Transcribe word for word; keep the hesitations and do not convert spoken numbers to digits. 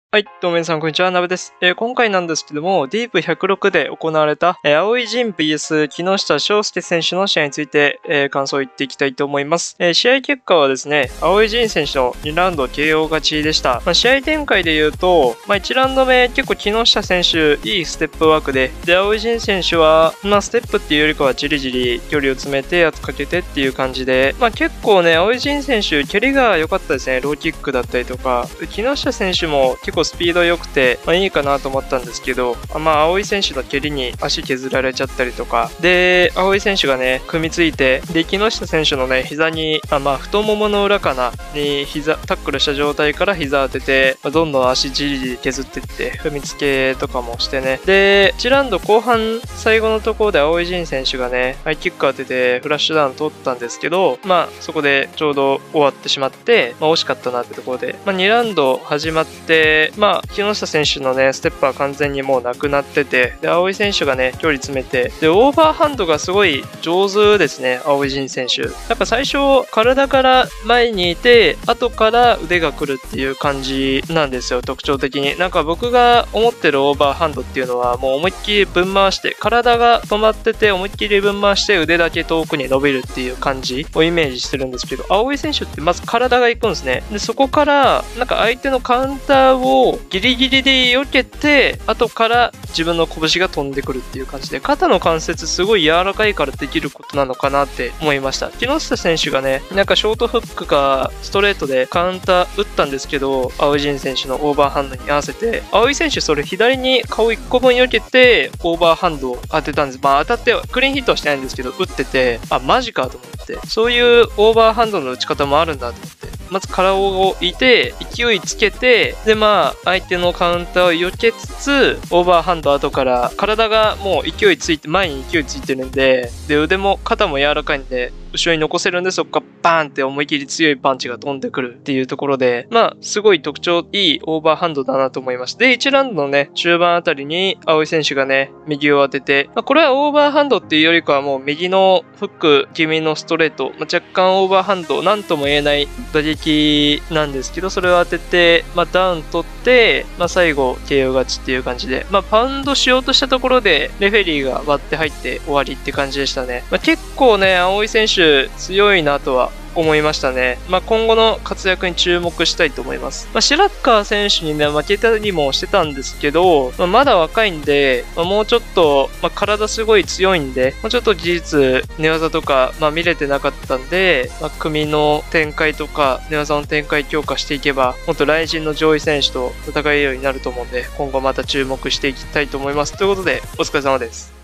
はい、どうも皆さん、こんにちは。なべです。えー今回なんですけども、ディープひゃくろくで行われた、えー、青井仁 ブイエス 木下翔介選手の試合について、えー感想を言っていきたいと思います。えー試合結果はですね、青井仁選手のにラウンド ケーオー 勝ちでした。まあ、試合展開で言うと、まあ、いちラウンド目、結構木下選手、いいステップワークで、で、青井仁選手は、まあ、ステップっていうよりかはじりじり距離を詰めて、圧かけてっていう感じで、まあ、結構ね、青井仁選手、蹴りが良かったですね。ローキックだったりとか、木下選手も結構スピード良くて、まあ、いいかなと思ったんですけど、まあ、青井選手の蹴りに足削られちゃったりとか、で、青井選手がね、組みついて、で、木下選手のね、膝に、あまあ、太ももの裏かな、に膝、タックルした状態から膝当てて、まあ、どんどん足じりじり削ってって、踏みつけとかもしてね。で、いちラウンド後半、最後のところで青井仁選手がね、ハイキック当てて、フラッシュダウン取ったんですけど、まあ、そこでちょうど終わってしまって、まあ、惜しかったなってところで、まあ、にラウンド始まって、まあ、木下選手のね、ステップは完全にもうなくなってて、で、青井選手がね、距離詰めて、で、オーバーハンドがすごい上手ですね、青井仁選手。なんか最初、体から前にいて、後から腕が来るっていう感じなんですよ、特徴的に。なんか僕が思ってるオーバーハンドっていうのは、もう思いっきりぶん回して、体が止まってて、思いっきりぶん回して、腕だけ遠くに伸びるっていう感じをイメージしてるんですけど、青井選手ってまず体が行くんですね。で、そこから、なんか相手のカウンターをギリギリで避けて、後から自分の拳が飛んでくるっていう感じで、肩の関節すごい柔らかいからできることなのかなって思いました。木下選手がね、なんかショートフックかストレートでカウンター打ったんですけど、青井仁選手のオーバーハンドに合わせて、青井選手それ左に顔いっこぶん避けて、オーバーハンドを当てたんです。まあ当たってクリーンヒットはしてないんですけど、打ってて、あ、マジかと思って、そういうオーバーハンドの打ち方もあるんだと思って、まず体を置いて、勢いつけて、でまあ、相手のカウンターを避けつつ、オーバーハンド後から、体がもう勢いついて、前に勢いついてるんで、で、腕も、肩も柔らかいんで、後ろに残せるんで、そこからバーンって思い切り強いパンチが飛んでくるっていうところで、まあ、すごい特徴いいオーバーハンドだなと思います。で、いちラウンドのね、中盤あたりに、青井選手がね、右を当てて、まあ、これはオーバーハンドっていうよりかはもう右のフック気味のストレート、まあ、若干オーバーハンド、なんとも言えない打撃なんですけど、それを当てて、まあ、ダウン取って、まあ、最後、ケーオー 勝ちっていう感じで、まあ、パウンドしようとしたところで、レフェリーが割って入って終わりって感じでしたね。まあ、結構ね、青井選手、強いなとは思いましたね。まあ、今後の活躍に注目したいと思います。まあ、白川選手にね、負けたりもしてたんですけど、まあ、まだ若いんで、まあ、もうちょっと、まあ、体すごい強いんで、もうちょっと技術、寝技とか、まあ、見れてなかったんで、まあ、組の展開とか、寝技の展開強化していけば、もっと来人の上位選手と戦えるようになると思うんで、今後また注目していきたいと思います。ということで、お疲れ様です。